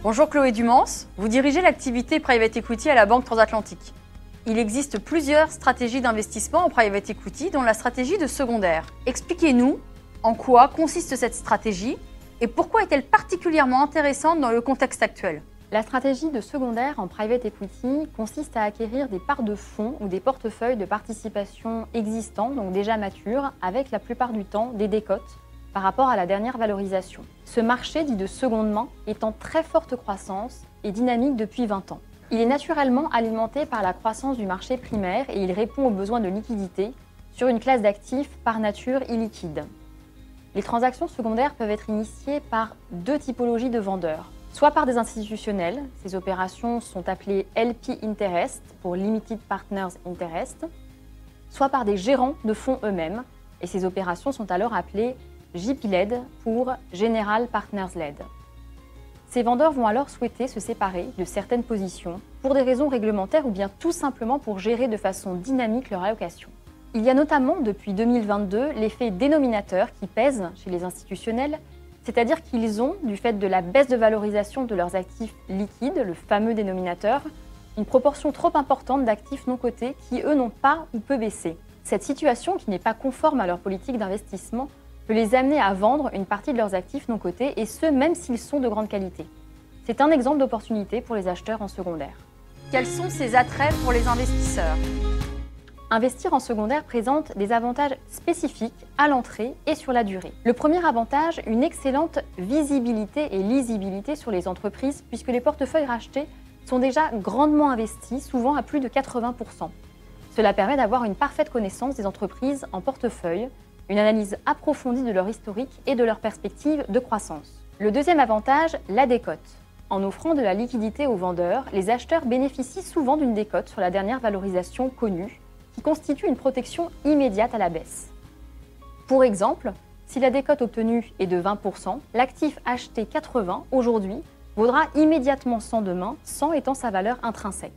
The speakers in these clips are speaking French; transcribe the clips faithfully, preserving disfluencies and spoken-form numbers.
Bonjour Chloé Dumans, vous dirigez l'activité Private Equity à la Banque Transatlantique. Il existe plusieurs stratégies d'investissement en Private Equity, dont la stratégie de secondaire. Expliquez-nous en quoi consiste cette stratégie et pourquoi est-elle particulièrement intéressante dans le contexte actuel. La stratégie de secondaire en Private Equity consiste à acquérir des parts de fonds ou des portefeuilles de participation existants, donc déjà matures, avec la plupart du temps des décotes par rapport à la dernière valorisation. Ce marché dit de seconde main est en très forte croissance et dynamique depuis vingt ans. Il est naturellement alimenté par la croissance du marché primaire et il répond aux besoins de liquidité sur une classe d'actifs par nature illiquide. Les transactions secondaires peuvent être initiées par deux typologies de vendeurs. Soit par des institutionnels, ces opérations sont appelées L P Interest pour Limited Partners Interest, soit par des gérants de fonds eux-mêmes, et ces opérations sont alors appelées J P-led pour General Partners-led. Ces vendeurs vont alors souhaiter se séparer de certaines positions pour des raisons réglementaires ou bien tout simplement pour gérer de façon dynamique leur allocation. Il y a notamment depuis deux mille vingt-deux l'effet dénominateur qui pèse chez les institutionnels, c'est-à-dire qu'ils ont, du fait de la baisse de valorisation de leurs actifs liquides, le fameux dénominateur, une proportion trop importante d'actifs non cotés qui, eux, n'ont pas ou peu baissé. Cette situation, qui n'est pas conforme à leur politique d'investissement, peut les amener à vendre une partie de leurs actifs non cotés, et ce, même s'ils sont de grande qualité. C'est un exemple d'opportunité pour les acheteurs en secondaire. Quels sont ces attraits pour les investisseurs ? Investir en secondaire présente des avantages spécifiques à l'entrée et sur la durée. Le premier avantage, une excellente visibilité et lisibilité sur les entreprises puisque les portefeuilles rachetés sont déjà grandement investis, souvent à plus de quatre-vingts pour cent. Cela permet d'avoir une parfaite connaissance des entreprises en portefeuille, une analyse approfondie de leur historique et de leurs perspectives de croissance. Le deuxième avantage, la décote. En offrant de la liquidité aux vendeurs, les acheteurs bénéficient souvent d'une décote sur la dernière valorisation connue, qui constitue une protection immédiate à la baisse. Pour exemple, si la décote obtenue est de vingt pour cent, l'actif acheté quatre-vingts aujourd'hui vaudra immédiatement cent demain, cent étant sa valeur intrinsèque.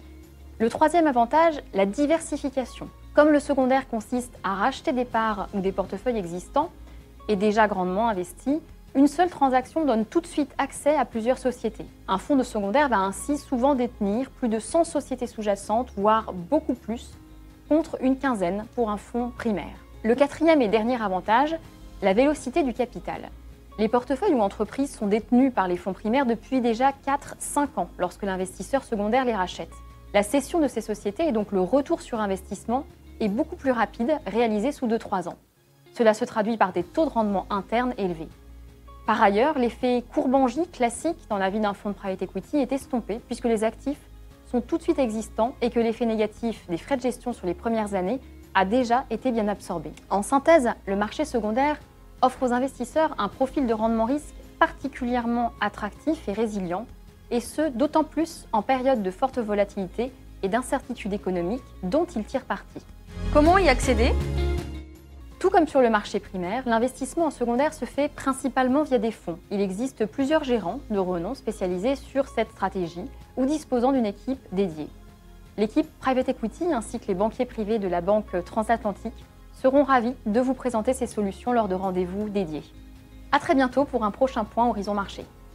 Le troisième avantage, la diversification. Comme le secondaire consiste à racheter des parts ou des portefeuilles existants et déjà grandement investis, une seule transaction donne tout de suite accès à plusieurs sociétés. Un fonds de secondaire va ainsi souvent détenir plus de cent sociétés sous-jacentes, voire beaucoup plus, contre une quinzaine pour un fonds primaire. Le quatrième et dernier avantage, la vélocité du capital. Les portefeuilles ou entreprises sont détenus par les fonds primaires depuis déjà quatre à cinq ans lorsque l'investisseur secondaire les rachète. La cession de ces sociétés et donc le retour sur investissement est beaucoup plus rapide, réalisé sous deux à trois ans. Cela se traduit par des taux de rendement internes élevés. Par ailleurs, l'effet courbe-en-J classique dans la vie d'un fonds de private equity est estompé puisque les actifs sont tout de suite existants et que l'effet négatif des frais de gestion sur les premières années a déjà été bien absorbé. En synthèse, le marché secondaire offre aux investisseurs un profil de rendement risque particulièrement attractif et résilient, et ce, d'autant plus en période de forte volatilité et d'incertitude économique dont ils tirent parti. Comment y accéder ? Tout comme sur le marché primaire, l'investissement en secondaire se fait principalement via des fonds. Il existe plusieurs gérants de renom spécialisés sur cette stratégie ou disposant d'une équipe dédiée. L'équipe Private Equity ainsi que les banquiers privés de la Banque Transatlantique seront ravis de vous présenter ces solutions lors de rendez-vous dédiés. À très bientôt pour un prochain point Horizon Marché.